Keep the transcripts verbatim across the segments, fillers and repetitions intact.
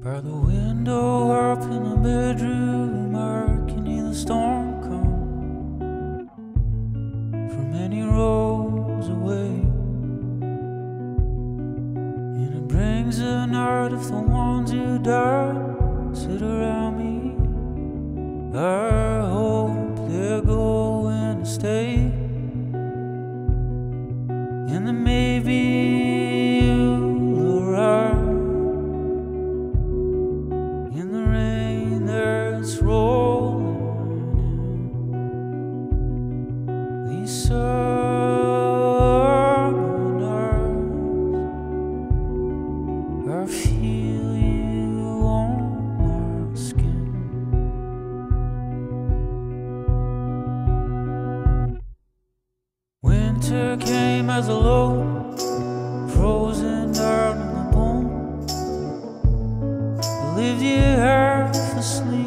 By the window up in the bedroom, I can hear the storm come from many roads away, and it brings the night of the ones who died sit around me. I hope they're going to stay, and then maybe you'll arrive in the rain that's rolling in. These summer nights, I feel you on my skin. Winter came as a load, frozen down in the bone. Lived here half asleep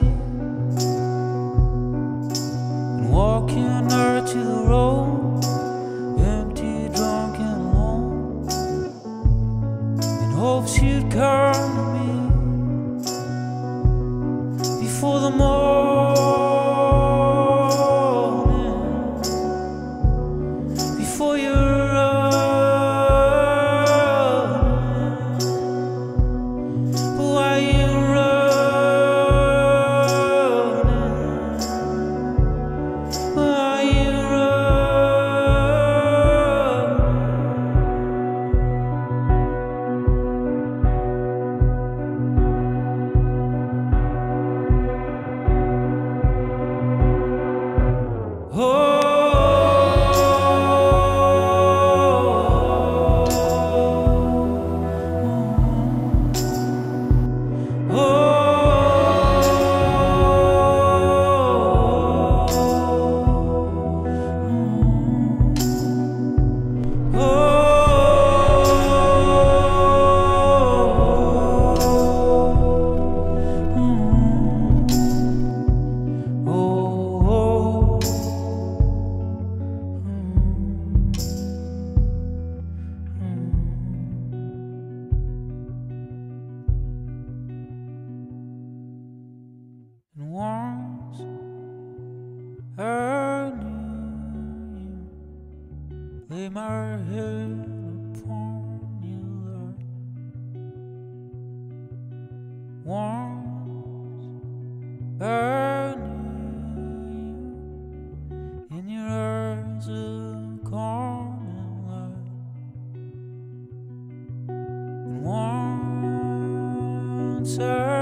and walking out to the road, empty, drunk and alone, in hopes you'd come to me before the morning, before you're and once I knew you, lay my head upon your lap. Once I knew you, in your eyes of calm and light. And once I